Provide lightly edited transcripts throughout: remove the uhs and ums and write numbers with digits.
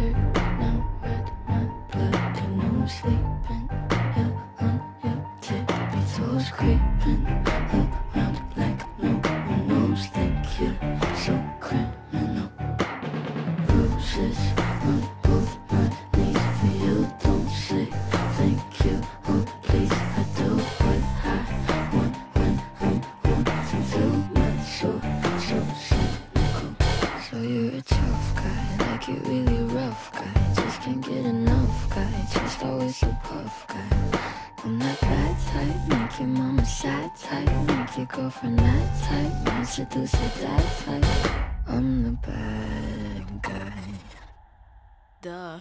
dirt, now red, my blood, you know sleeping. You're on your tippy toes, creeping around like no one knows. Think you're so criminal. Bruises on both my knees for you. Don't say thank you, oh please. I do what I want when I'm wanting to. My soul so cynical. So you're a tough guy, like you really rough guy. Just can't get enough guy, just always a puff guy. I'm that bad type, make your mama sad type, make your girlfriend mad type, might seduce your dad type. I'm the bad guy. Duh.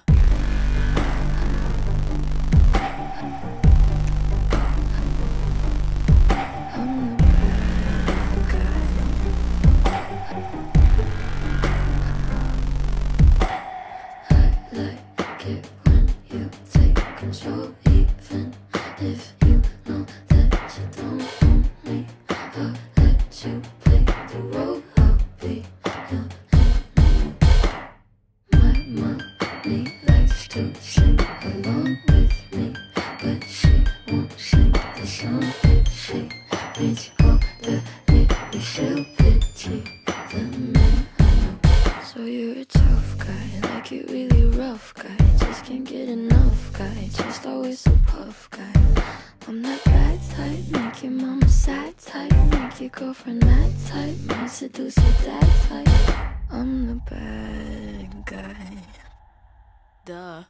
I'm the bad guy. I like it when you take control, even if you know that you don't own me. I'll let you play the role, I'll be your enemy. My mommy likes to sing along with me, but she won't sing the song if she reads all the lyrics. She'll pity the man I know. So you're a tough guy, like you really rough guy. Just can't get enough guy, just always a puff guy. I'm that bad type, make your mama sad type, make your girlfriend mad type, might seduce your dad type. I'm the bad guy. Duh.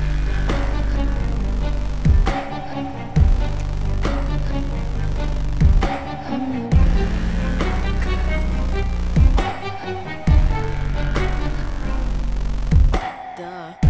I'm the bad guy. Duh.